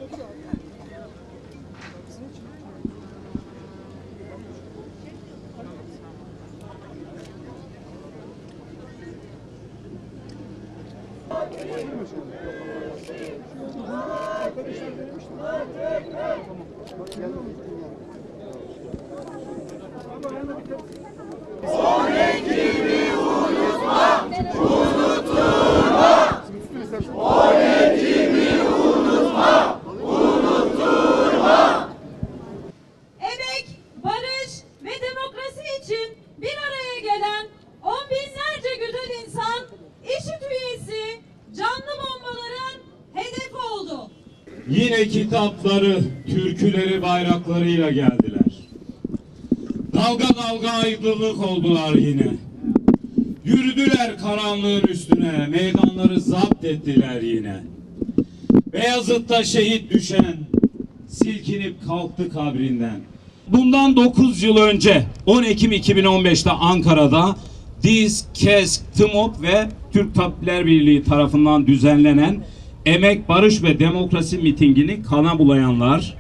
Emek, barış ve demokrasi için bir araya gelen on binlerce güzel insan IŞİD üyesi canlı bombaların hedefi oldu. Yine kitapları, türküleri, bayraklarıyla geldiler. Dalga dalga aydınlık oldular yine. Yürüdüler karanlığın üstüne, meydanları zapt ettiler yine. Beyazıt'ta şehit düşen, silkinip kalktı kabrinden. Bundan 9 yıl önce 10 Ekim 2015'te Ankara'da DİSK, KESK, TMOP ve Türk Tabipler Birliği tarafından düzenlenen Emek, Barış ve Demokrasi mitingini kana bulayanlar,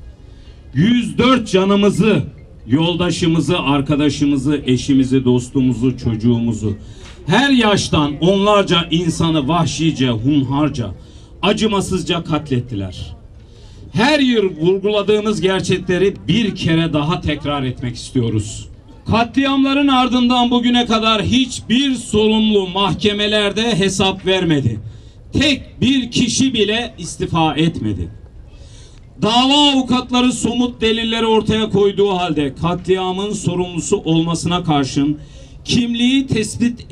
104 canımızı, yoldaşımızı, arkadaşımızı, eşimizi, dostumuzu, çocuğumuzu, her yaştan onlarca insanı vahşice, hunharca, acımasızca katlettiler. Her yıl vurguladığımız gerçekleri bir kere daha tekrar etmek istiyoruz. Katliamların ardından bugüne kadar hiçbir sorumlu mahkemelerde hesap vermedi. Tek bir kişi bile istifa etmedi. Dava avukatları somut delilleri ortaya koyduğu halde katliamın sorumlusu olmasına karşın kimliği tespit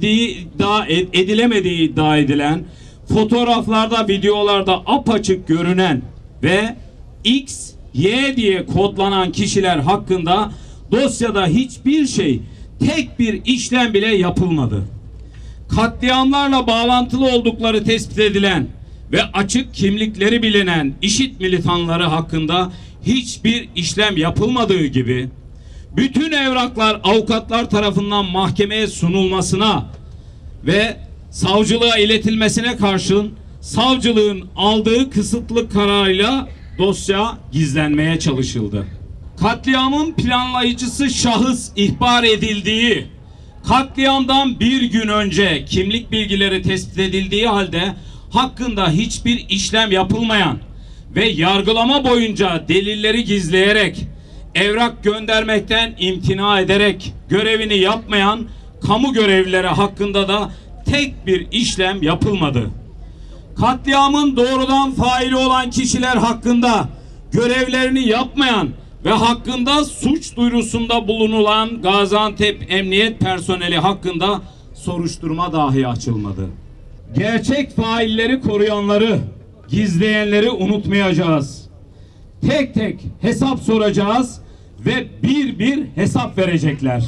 edilemediği iddia edilen, fotoğraflarda, videolarda apaçık görünen ve X, Y diye kodlanan kişiler hakkında dosyada hiçbir şey, tek bir işlem bile yapılmadı. Katliamlarla bağlantılı oldukları tespit edilen ve açık kimlikleri bilinen IŞİD militanları hakkında hiçbir işlem yapılmadığı gibi bütün evraklar avukatlar tarafından mahkemeye sunulmasına ve savcılığa iletilmesine karşın savcılığın aldığı kısıtlı kararıyla dosya gizlenmeye çalışıldı. Katliamın planlayıcısı şahıs ihbar edildiği, katliamdan bir gün önce kimlik bilgileri tespit edildiği halde hakkında hiçbir işlem yapılmayan ve yargılama boyunca delilleri gizleyerek, evrak göndermekten imtina ederek görevini yapmayan kamu görevlileri hakkında da tek bir işlem yapılmadı. Katliamın doğrudan faili olan kişiler hakkında görevlerini yapmayan ve hakkında suç duyurusunda bulunulan Gaziantep Emniyet personeli hakkında soruşturma dahi açılmadı. Gerçek failleri koruyanları, gizleyenleri unutmayacağız. Tek tek hesap soracağız ve bir bir hesap verecekler.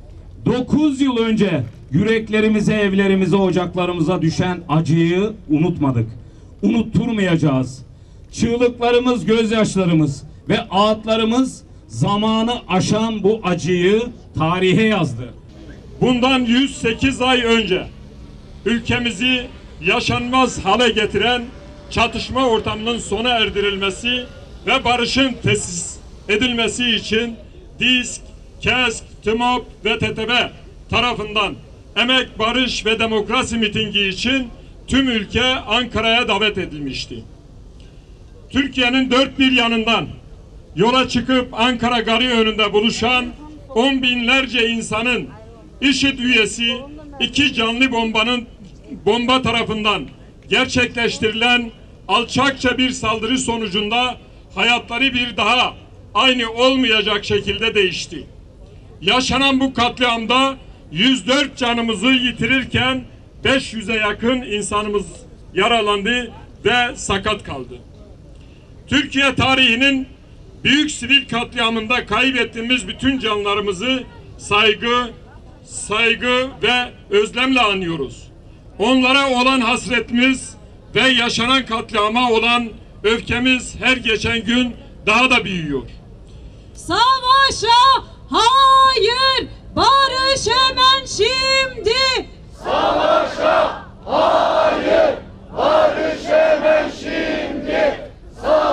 9 yıl önce yüreklerimize, evlerimize, ocaklarımıza düşen acıyı unutmadık. Unutturmayacağız. Çığlıklarımız, gözyaşlarımız ve ağıtlarımız zamanı aşan bu acıyı tarihe yazdı. Bundan 108 ay önce ülkemizi yaşanmaz hale getiren çatışma ortamının sona erdirilmesi ve barışın tesis edilmesi için DİSK, KESK, TMOP ve TTB tarafından Emek, Barış ve Demokrasi mitingi için tüm ülke Ankara'ya davet edilmişti. Türkiye'nin dört bir yanından yola çıkıp Ankara Garı önünde buluşan on binlerce insanın IŞİD üyesi iki canlı bomba tarafından gerçekleştirilen alçakça bir saldırı sonucunda hayatları bir daha aynı olmayacak şekilde değişti. Yaşanan bu katliamda 104 canımızı yitirirken 500'e yakın insanımız yaralandı ve sakat kaldı. Türkiye tarihinin büyük sivil katliamında kaybettiğimiz bütün canlarımızı saygı ve özlemle anıyoruz. Onlara olan hasretimiz ve yaşanan katliama olan öfkemiz her geçen gün daha da büyüyor. Savaşa hayır, barış hemen şimdi. Savaşa hayır, barış hemen şimdi.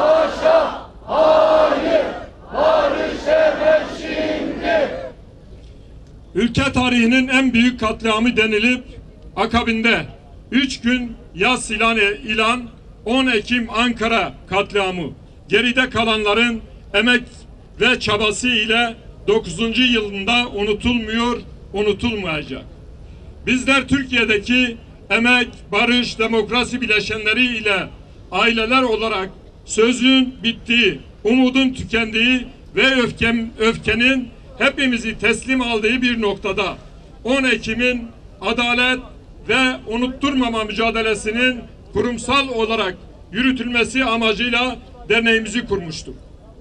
tarihinin en büyük katliamı denilip akabinde 3 gün yas ilan 10 Ekim Ankara katliamı geride kalanların emek ve çabası ile 9. yılında unutulmuyor, unutulmayacak. Bizler Türkiye'deki emek, barış, demokrasi bileşenleri ile aileler olarak sözün bittiği, umudun tükendiği ve öfkenin hepimizi teslim aldığı bir noktada 10 Ekim'in adalet ve unutturmama mücadelesinin kurumsal olarak yürütülmesi amacıyla derneğimizi kurmuştuk.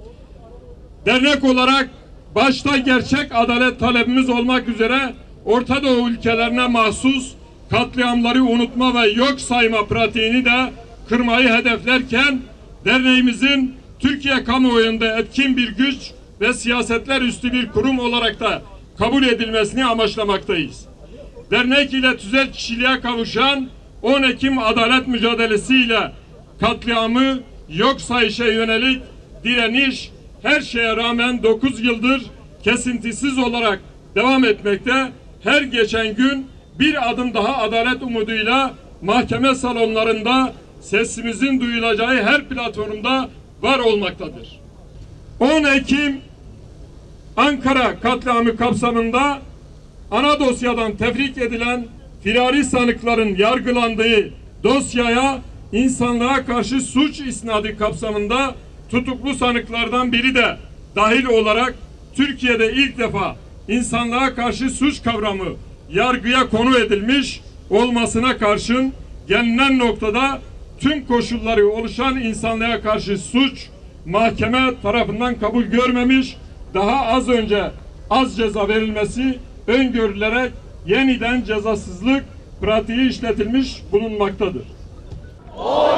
Dernek olarak başta gerçek adalet talebimiz olmak üzere Orta Doğu ülkelerine mahsus katliamları unutma ve yok sayma pratiğini de kırmayı hedeflerken derneğimizin Türkiye kamuoyunda etkin bir güç ve siyasetler üstü bir kurum olarak da kabul edilmesini amaçlamaktayız. Dernek ile tüzel kişiliğe kavuşan 10 Ekim adalet mücadelesiyle katliamı yok sayışa yönelik direniş her şeye rağmen 9 yıldır kesintisiz olarak devam etmekte. Her geçen gün bir adım daha adalet umuduyla mahkeme salonlarında sesimizin duyulacağı her platformda var olmaktadır. 10 Ekim Ankara katliamı kapsamında ana dosyadan tefrik edilen firari sanıkların yargılandığı dosyaya insanlığa karşı suç isnadı kapsamında tutuklu sanıklardan biri de dahil olarak Türkiye'de ilk defa insanlığa karşı suç kavramı yargıya konu edilmiş olmasına karşın gelinen noktada tüm koşulları oluşan insanlığa karşı suç mahkeme tarafından kabul görmemiş, daha az ceza verilmesi öngörülerek yeniden cezasızlık pratiği işletilmiş bulunmaktadır.